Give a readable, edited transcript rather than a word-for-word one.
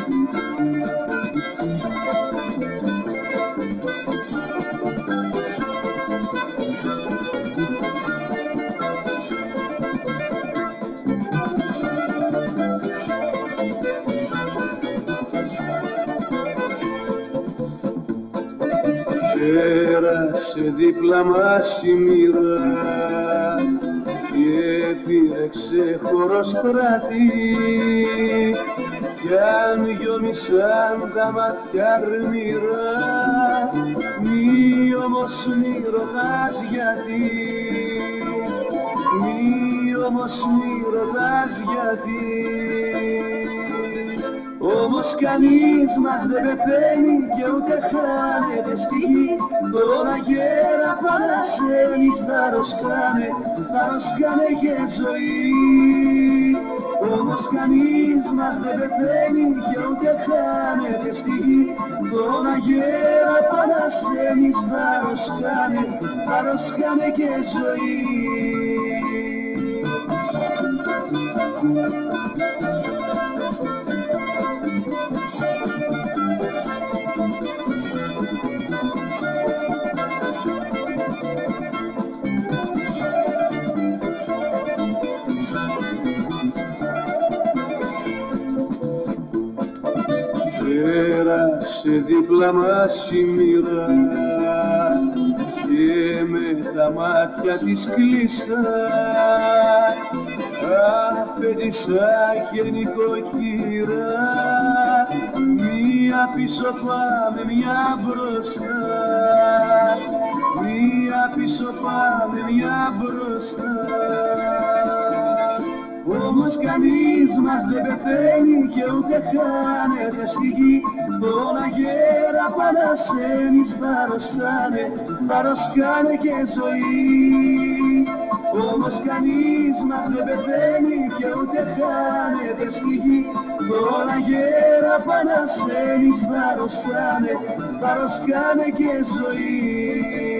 Πέρασε δίπλα μας η μοίρα και πήρεξε χωροστράτη κι αν γιομισάν τα μάτια αρμήρα μη όμως μη ρωτάς γιατί, μη όμως μη ρωτάς γιατί. Όμως κανείς μας δεν πεθαίνει και ούτε χάνεται στη γη. Τον αγέρα παρασένεις θα ροσκάνε και ζωή. Όμως κανείς μας δεν πεθαίνει και ούτε χάνεται στη γη. Τον αγέρα παρασένεις θα ροσκάνε και ζωή. Πέρασε δίπλα μας η μοίρα και με τα μάτια της κλειστά αφέντησα και νοικοκύρα, μία πίσω πάμε, μια μπροστά, μία πίσω πάμε, μια μπροστά. Όμως κανείς μας δεν πεθαίνει και ούτε χάνεται στη γη. Τον αγέρα παρασένεις θα ροσκάνε και ζωή. Όμως κανείς μας δεν πεθαίνει και ούτε χάνεται στη γη. Τον αγέρα παρασένεις θα ροσκάνε και ζωή.